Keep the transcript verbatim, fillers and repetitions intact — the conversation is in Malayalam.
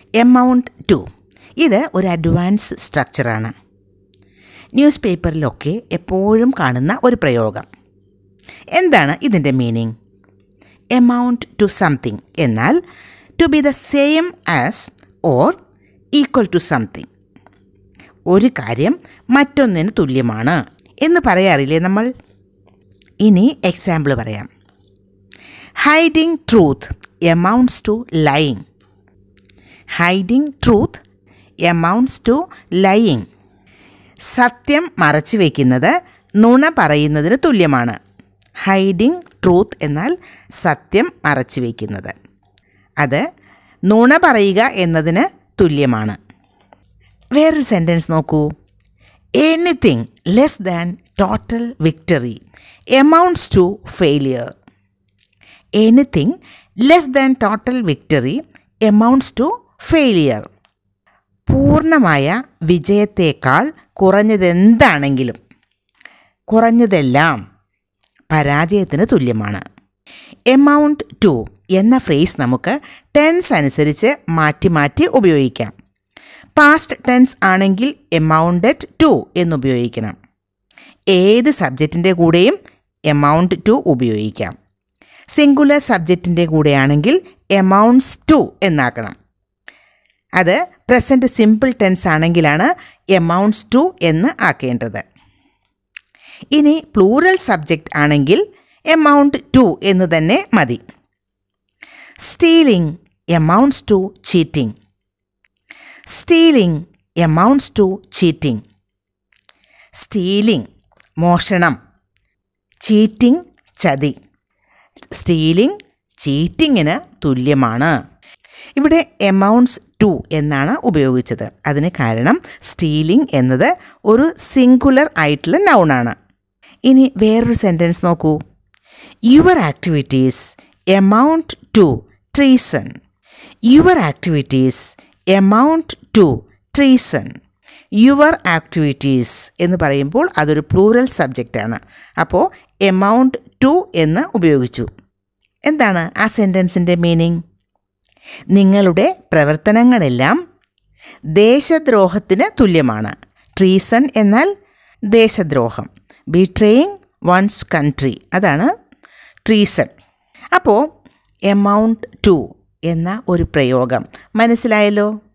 എമൗണ്ട് ടു ഇത് ഒരു അഡ്വാൻസ് സ്ട്രക്ചറാണ്. ന്യൂസ് പേപ്പറിലൊക്കെ എപ്പോഴും കാണുന്ന ഒരു പ്രയോഗം. എന്താണ് ഇതിൻ്റെ മീനിങ്? എമൗണ്ട് ടു സംതിങ് എന്നാൽ to be the same as or equal to something. ഒരു കാര്യം മറ്റൊന്നിന് തുല്യമാണ് എന്ന് പറയാറില്ലേ നമ്മൾ? ഇനി എക്സാമ്പിൾ പറയാം. Hiding truth amounts to lying. Hiding truth amounts to lying. സത്യം മറച്ചു വയ്ക്കുന്നത് നുണ പറയുന്നതിന് തുല്യമാണ്. ഹൈഡിങ് ട്രൂത്ത് എന്നാൽ സത്യം മറച്ചു വയ്ക്കുന്നത്, അത് നുണ പറയുക എന്നതിന് തുല്യമാണ്. വേറൊരു സെൻറ്റൻസ് നോക്കൂ. Anything less than total victory amounts to failure. Anything less than total victory amounts to failure. പൂർണ്ണമായ വിജയത്തേക്കാൾ കുറഞ്ഞതെന്താണെങ്കിലും കുറഞ്ഞതെല്ലാം പരാജയത്തിന് തുല്യമാണ്. എമൗണ്ട് ടു എന്ന ഫ്രേസ് നമുക്ക് ടെൻസ് അനുസരിച്ച് മാറ്റി മാറ്റി ഉപയോഗിക്കാം. പാസ്റ്റ് ടെൻസ് ആണെങ്കിൽ എമൗണ്ടഡ് ടു എന്നുപയോഗിക്കണം. ഏത് സബ്ജക്റ്റിൻ്റെ കൂടെയും എമൗണ്ട് ടു ഉപയോഗിക്കാം. സിംഗുലർ സബ്ജക്റ്റിൻ്റെ കൂടെയാണെങ്കിൽ എമൗണ്ട്സ് ടു എന്നാക്കണം. അത് പ്രസൻറ്റ് സിമ്പിൾ ടെൻസ് ആണെങ്കിലാണ് എമൗണ്ട്സ് ടു എന്ന് ആക്കേണ്ടത്. ഇനി പ്ലൂറൽ സബ്ജക്റ്റ് ആണെങ്കിൽ എമൗണ്ട് ടു എന്ന് തന്നെ മതി. Stealing amounts to cheating. Stealing amounts to cheating. Stealing മോഷണം, ചീറ്റിംഗ് ചതി. സ്റ്റീലിംഗ് ചീറ്റിങ്ങിന് തുല്യമാണ്. ഇവിടെ എമൗണ്ട്സ് ടു എന്നാണ് ഉപയോഗിച്ചത്. അതിന് കാരണം സ്റ്റീലിംഗ് എന്നത് ഒരു സിംഗുലർ ആയിട്ടുള്ള നൗണാണ്. ഇനി വേറൊരു സെൻറ്റൻസ് നോക്കൂ. Your activities amount to treason. Your activities amount to treason. Your activities എന്ന് പറയുമ്പോൾ അതൊരു പ്ലൂറൽ സബ്ജക്റ്റാണ്. അപ്പോൾ എമൗണ്ട് ടു എന്ന് ഉപയോഗിച്ചു. എന്താണ് ആ സെൻറ്റൻസിൻ്റെ മീനിങ്? നിങ്ങളുടെ പ്രവർത്തനങ്ങളെല്ലാം ദേശദ്രോഹത്തിന് തുല്യമാണ്. ട്രീസൺ എന്നാൽ ദേശദ്രോഹം. ബിട്രേയിങ് വൺസ് കൺട്രി, അതാണ് ട്രീസൺ. അപ്പോൾ എമൗണ്ട് ടു എന്ന ഒരു പ്രയോഗം മനസ്സിലായല്ലോ?